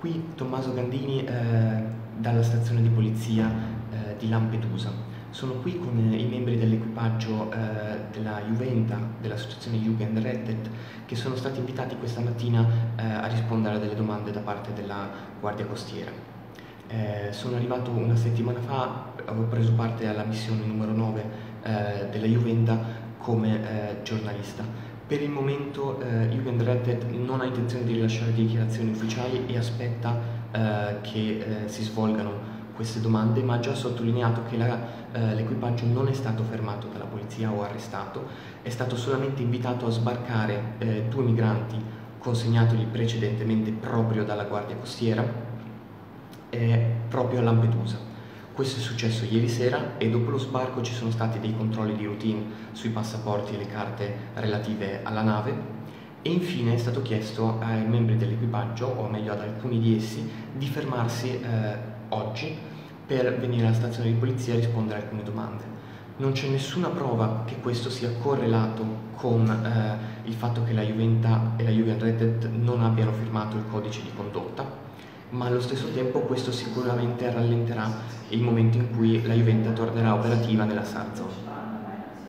Qui Tommaso Gandini dalla stazione di polizia di Lampedusa. Sono qui con i membri dell'equipaggio della Juventa, dell'associazione Jugendrettet, che sono stati invitati questa mattina a rispondere a delle domande da parte della Guardia Costiera. Sono arrivato una settimana fa, avevo preso parte alla missione numero 9 della Juventa come giornalista. Per il momento Jugendrettet non ha intenzione di rilasciare dichiarazioni ufficiali e aspetta che si svolgano queste domande, ma ha già sottolineato che l'equipaggio non è stato fermato dalla polizia o arrestato, è stato solamente invitato a sbarcare 2 migranti consegnatogli precedentemente proprio dalla Guardia Costiera proprio a Lampedusa. Questo è successo ieri sera e dopo lo sbarco ci sono stati dei controlli di routine sui passaporti e le carte relative alla nave e infine è stato chiesto ai membri dell'equipaggio, o meglio ad alcuni di essi, di fermarsi oggi per venire alla stazione di polizia a rispondere a alcune domande. Non c'è nessuna prova che questo sia correlato con il fatto che la Juventa e la Jugendrettet non abbiano firmato il codice di condotta, ma allo stesso tempo questo sicuramente rallenterà il momento in cui la Juventa tornerà operativa nella Sar Zone.